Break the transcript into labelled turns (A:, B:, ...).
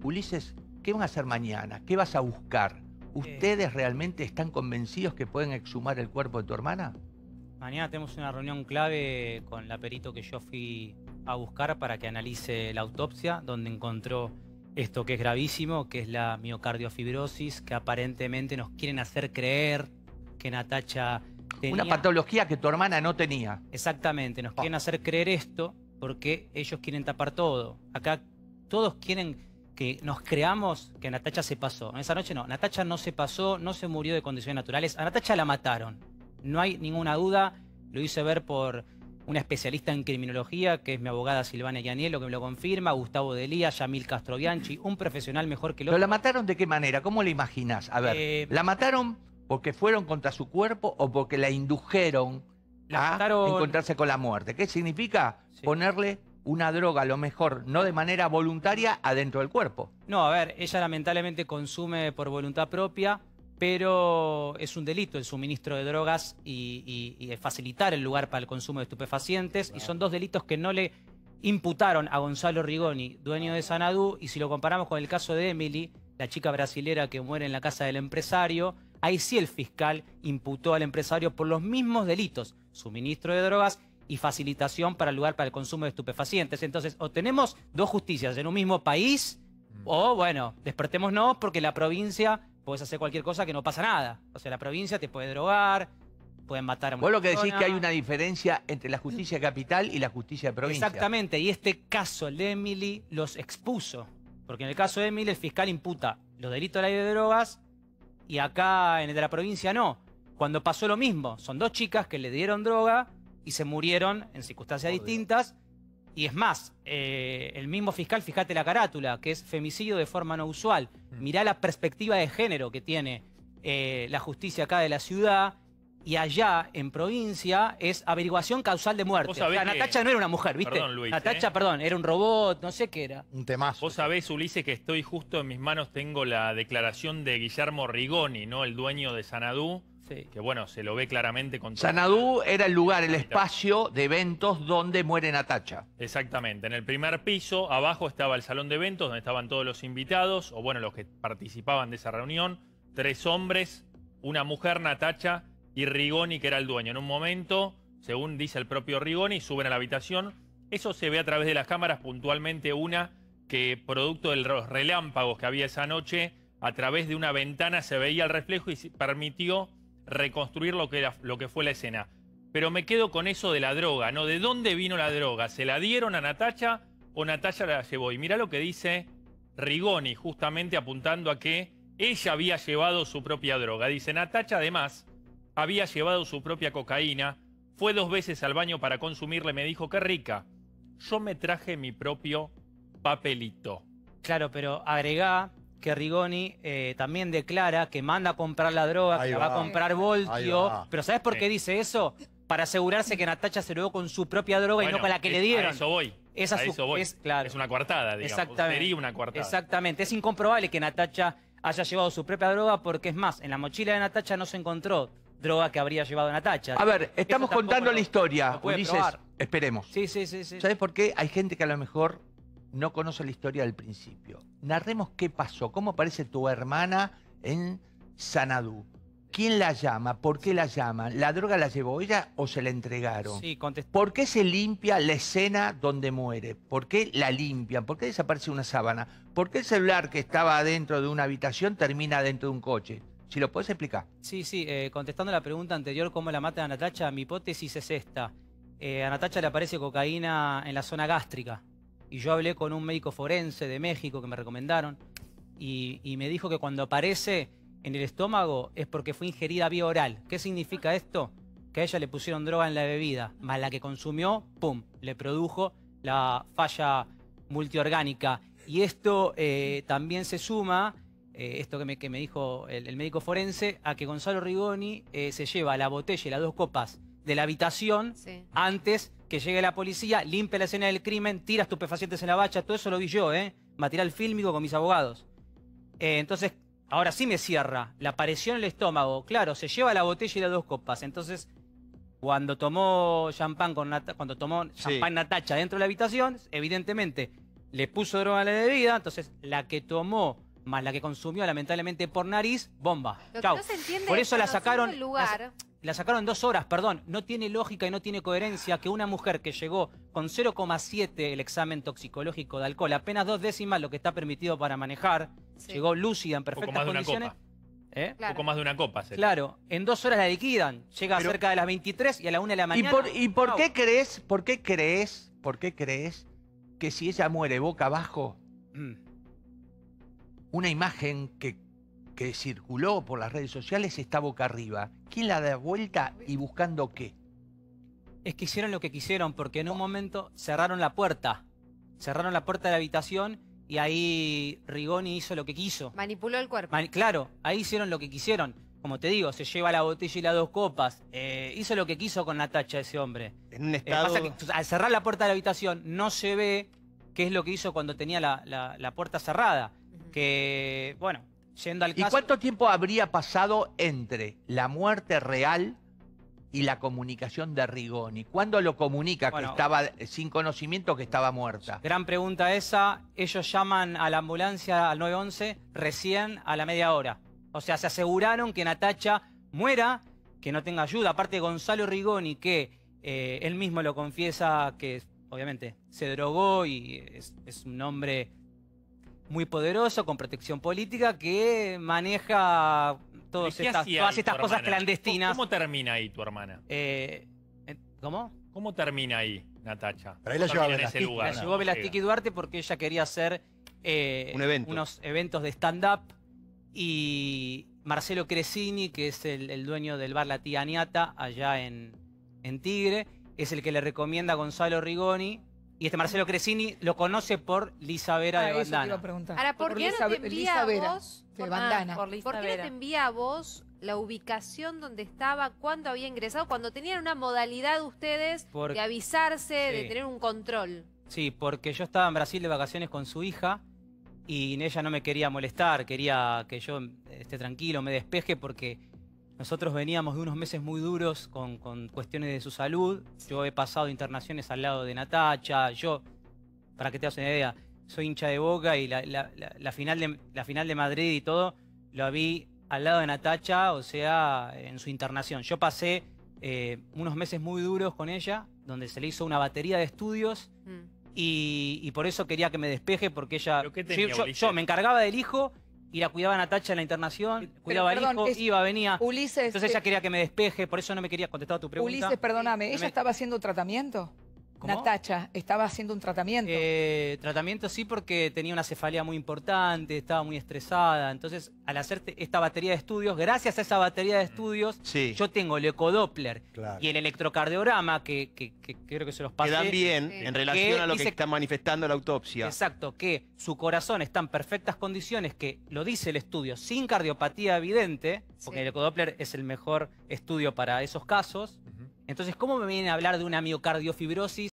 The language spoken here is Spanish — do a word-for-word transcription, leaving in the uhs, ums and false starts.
A: Ulises, ¿qué van a hacer mañana? ¿Qué vas a buscar? ¿Ustedes realmente están convencidos que pueden exhumar el cuerpo de tu hermana?
B: Mañana tenemos una reunión clave con la perito que yo fui a buscar para que analice la autopsia, donde encontró esto que es gravísimo, que es la miocardiofibrosis, que aparentemente nos quieren hacer creer que Natacha tenía...
A: Una patología que tu hermana no tenía.
B: Exactamente, nos quieren hacer creer esto porque ellos quieren tapar todo. Acá todos quieren que nos creamos que Natacha se pasó. Esa noche no, Natacha no se pasó, no se murió de condiciones naturales. A Natacha la mataron, no hay ninguna duda. Lo hice ver por una especialista en criminología, que es mi abogada Silvana Yanielo, que me lo confirma, Gustavo Delía, Yamil Castrobianchi, un profesional mejor que el otro.
A: ¿Pero la mataron de qué manera? ¿Cómo la imaginás? A ver,
B: Eh,
A: ¿la mataron porque fueron contra su cuerpo o porque la indujeron
B: La
A: a
B: mataron-
A: encontrarse con la muerte? ¿Qué significa?
B: Sí.
A: Ponerle una droga, a lo mejor, no de manera voluntaria, adentro del cuerpo.
B: No, a ver, ella lamentablemente consume por voluntad propia, pero es un delito el suministro de drogas y, y, y facilitar el lugar para el consumo de estupefacientes. Y son dos delitos que no le imputaron a Gonzalo Rigoni, dueño de Xanadu. Y si lo comparamos con el caso de Emily, la chica brasilera que muere en la casa del empresario, ahí sí el fiscal imputó al empresario por los mismos delitos, suministro de drogas y facilitación para el lugar para el consumo de estupefacientes. Entonces, o tenemos dos justicias en un mismo país, o bueno, despertémonos porque la provincia puedes hacer cualquier cosa que no pasa nada. O sea, la provincia te puede drogar, pueden matar a una
A: Vos lo que decís
B: persona.
A: que hay una diferencia entre la justicia capital y la justicia de provincia.
B: Exactamente, y este caso, el de Emily, los expuso. Porque en el caso de Emily, el fiscal imputa los delitos de la ley de drogas y acá en el de la provincia no. Cuando pasó lo mismo, son dos chicas que le dieron droga y se murieron en circunstancias
C: Obvio.
B: distintas. Y es más, eh, el mismo fiscal, fíjate la carátula, que es femicidio de forma no usual. Mirá la perspectiva de género que tiene eh, la justicia acá de la ciudad. Y allá, en provincia, es averiguación causal de muerte. O
D: Vos sabés
B: sea,
D: que-
B: Natacha no era una mujer, ¿viste?
D: Perdón, Luis,
B: Natacha,
D: ¿eh?
B: perdón, era un robot, no sé qué era.
C: Un temazo.
D: Vos sabés, Ulises, que estoy justo en mis manos, tengo la declaración de Guillermo Rigoni, ¿no? El dueño de Xanadu,
B: Sí.
D: que bueno, se lo ve claramente con...
A: Xanadu era el lugar, el espacio de eventos donde muere Natacha.
D: Exactamente. En el primer piso, abajo estaba el salón de eventos, donde estaban todos los invitados, o bueno, los que participaban de esa reunión. Tres hombres, una mujer, Natacha, y Rigoni, que era el dueño. En un momento, según dice el propio Rigoni, suben a la habitación. Eso se ve a través de las cámaras, puntualmente una que, producto de los relámpagos que había esa noche, a través de una ventana se veía el reflejo y se permitió reconstruir lo que, era, lo que fue la escena. Pero me quedo con eso de la droga, ¿no? ¿De dónde vino la droga? ¿Se la dieron a Natacha o Natacha la llevó? Y mirá lo que dice Rigoni, justamente apuntando a que ella había llevado su propia droga. Dice, Natacha además había llevado su propia cocaína, fue dos veces al baño para consumirle, me dijo, qué rica. Yo me traje mi propio papelito.
B: Claro, pero agregá que Rigoni eh, también declara que manda a comprar la droga,
C: Ahí
B: que la va
C: va.
B: a comprar
C: Ahí
B: Voltio.
C: va.
B: Pero ¿sabes por qué
D: Sí.
B: dice eso? Para asegurarse que Natacha se lo dio con su propia droga y
D: Bueno,
B: no con la que
D: es-
B: le dieron.
D: A eso voy.
B: Esa
D: a
B: su-
D: eso voy.
B: es- claro.
D: Es una coartada, digamos.
B: Exactamente.
D: Sería una coartada.
B: Exactamente. Es incomprobable que Natacha haya llevado su propia droga porque, es más, en la mochila de Natacha no se encontró droga que habría llevado Natacha.
A: A ver,
B: Eso
A: estamos
B: tampoco
A: contando
B: lo-
A: la historia,
B: lo puede
A: Ulises.
B: probar.
A: Esperemos.
B: Sí, sí, sí, sí.
A: ¿Sabes por qué? Hay gente que a lo mejor no conoce la historia del principio. Narremos qué pasó, cómo aparece tu hermana en Xanadu. ¿Quién la llama? ¿Por qué la llaman? ¿La droga la llevó ella o se la entregaron?
B: Sí, contestó.
A: ¿Por qué se limpia la escena donde muere? ¿Por qué la limpian? ¿Por qué desaparece una sábana? ¿Por qué el celular que estaba dentro de una habitación termina dentro de un coche? Si lo puedes explicar.
B: Sí, sí, eh, contestando la pregunta anterior, ¿cómo la matan a Natacha? Mi hipótesis es esta. Eh, a Natacha le aparece cocaína en la zona gástrica. Y yo hablé con un médico forense de México que me recomendaron. Y, y me dijo que cuando aparece en el estómago es porque fue ingerida vía oral. ¿Qué significa esto? Que a ella le pusieron droga en la bebida, más la que consumió, ¡pum!, le produjo la falla multiorgánica. Y esto eh, también se suma, eh, esto que me, que me dijo el, el médico forense, a que Gonzalo Rigoni eh, se lleva la botella y las dos copas de la habitación
E: Sí.
B: antes que llegue la policía, limpia la escena del crimen, tira estupefacientes en la bacha. Todo eso lo vi yo, ¿eh? Material fílmico con mis abogados. Eh, entonces, ahora sí me cierra. La apareció en el estómago. Claro, se lleva la botella y las dos copas. Entonces, cuando tomó champán con Nata- cuando tomó
C: Sí.
B: champán Natacha dentro de la habitación, evidentemente le puso droga a la bebida, entonces la que tomó más la que consumió lamentablemente por nariz, bomba.
C: Lo
B: Chau.
C: que no se entiende
B: Por
C: es,
B: eso la
C: conociendo
B: sacaron,
C: el lugar.
B: la, la sacaron dos horas, perdón. No tiene lógica y no tiene coherencia que una mujer que llegó con cero coma siete el examen toxicológico de alcohol, apenas dos décimas lo que está permitido para manejar,
C: Sí.
B: llegó lúcida en
D: Un poco
B: perfectas
D: más de una
B: condiciones.
D: copa.
B: ¿Eh?
C: Claro.
D: Un poco más de una copa. sería.
B: Claro, en dos horas la liquidan. Llega
A: Pero-
B: cerca de las veintitrés y a la una de la
A: ¿Y
B: mañana.
A: por, y por
B: chau.
A: qué crees, por qué crees, por qué crees que si ella muere boca abajo,
B: Mm.
A: una imagen que, que circuló por las redes sociales está boca arriba? ¿Quién la da vuelta y buscando qué?
B: Es que hicieron lo que quisieron porque en un momento cerraron la puerta. Cerraron la puerta de la habitación y ahí Rigoni hizo lo que quiso.
C: Manipuló el cuerpo.
B: Man- Claro, ahí hicieron lo que quisieron. Como te digo, se lleva la botella y las dos copas. Eh, hizo lo que quiso con Natacha ese hombre.
E: En un
B: Eh,
E: estado...
B: pasa que al cerrar la puerta de la habitación no se ve qué es lo que hizo cuando tenía la, la- la puerta cerrada.
C: Ujú.
B: Que, bueno, yendo al
A: ¿Y
B: caso...
A: cuánto tiempo habría pasado entre la muerte real y la comunicación de Rigoni? ¿Cuándo lo comunica
B: Bueno,
A: que estaba sin conocimiento que estaba muerta?
B: Gran pregunta esa. Ellos llaman a la ambulancia al nueve once recién a la media hora. O sea, se aseguraron que Natacha muera, que no tenga ayuda. Aparte, Gonzalo Rigoni, que eh, él mismo lo confiesa que obviamente se drogó y es, es un hombre muy poderoso, con protección política, que maneja todas
D: ¿Qué
B: estas,
D: hacía
B: todas
D: ahí
B: estas
D: tu
B: cosas
D: hermana?
B: clandestinas.
D: ¿Cómo termina ahí tu hermana?
B: Eh, eh, ¿Cómo?
D: ¿Cómo termina ahí, Natacha?
F: Pero ahí la
D: ¿Cómo
F: lleva
D: termina en ese
F: Velastiki.
D: lugar?
B: La llevó
D: ¿Cómo
B: Velastiki
D: llega?
B: Duarte porque ella quería hacer eh,
E: Un evento.
B: unos eventos de stand-up y Marcelo Cresini, que es el, el dueño del bar La Tía Aniata allá en, en Tigre, es el que le recomienda a Gonzalo Rigoni. Y este Marcelo Cresini lo conoce por Lisa Vera
G: Ah,
B: de
G: eso te iba a
B: Bandana.
G: preguntar.
C: Ahora, ¿por,
G: Por
C: qué no
G: Lisa-
C: te envía
G: Lisa
C: a
G: Vera,
C: vos?
G: de
C: por,
G: Bandana.
C: ah, ¿por qué no te envía a vos la ubicación donde estaba, cuándo había ingresado, cuando tenían una modalidad ustedes
B: Por-
C: de avisarse, de
B: Sí.
C: tener un control?
B: Sí, porque yo estaba en Brasil de vacaciones con su hija y ella no me quería molestar, quería que yo esté tranquilo, me despeje porque nosotros veníamos de unos meses muy duros con, con cuestiones de su salud. Yo he pasado internaciones al lado de Natacha, yo, para que te hagas una idea, soy hincha de Boca y la, la- la- la final de, la final de Madrid y todo lo vi al lado de Natacha, o sea, en su internación. Yo pasé eh, unos meses muy duros con ella, donde se le hizo una batería de estudios.
C: Mm.
B: Y, y por eso quería que me despeje, porque ella...
D: ¿Pero qué tenía,
B: yo, yo-
D: Ulises?
B: yo me encargaba del hijo y la cuidaba a Natacha en la internación, cuidaba
G: perdón,
B: al hijo,
G: es-
B: iba, venía.
G: Ulises,
B: Entonces
G: eh,
B: ella quería que me despeje, por eso no me quería contestar a tu pregunta.
G: Ulises, perdóname,
B: Sí,
G: ¿ella
B: me-
G: estaba haciendo tratamiento?
B: ¿Cómo?
G: Natacha, estaba haciendo un tratamiento.
B: Eh, tratamiento sí, porque tenía una cefalea muy importante, estaba muy estresada. Entonces, al hacerte esta batería de estudios, gracias a esa batería de estudios,
E: Sí.
B: yo tengo el ecodoppler
F: Claro.
B: y el electrocardiograma, que, que- que creo que se los pasé.
E: Quedan bien
C: Sí.
E: en relación
B: Que
E: a lo que
B: dice-
E: está manifestando la autopsia.
B: Exacto, que su corazón está en perfectas condiciones, que lo dice el estudio, sin cardiopatía evidente, porque
C: Sí.
B: el ecodoppler es el mejor estudio para esos casos.
D: Ujú.
B: Entonces, ¿cómo me vienen a hablar de una miocardiofibrosis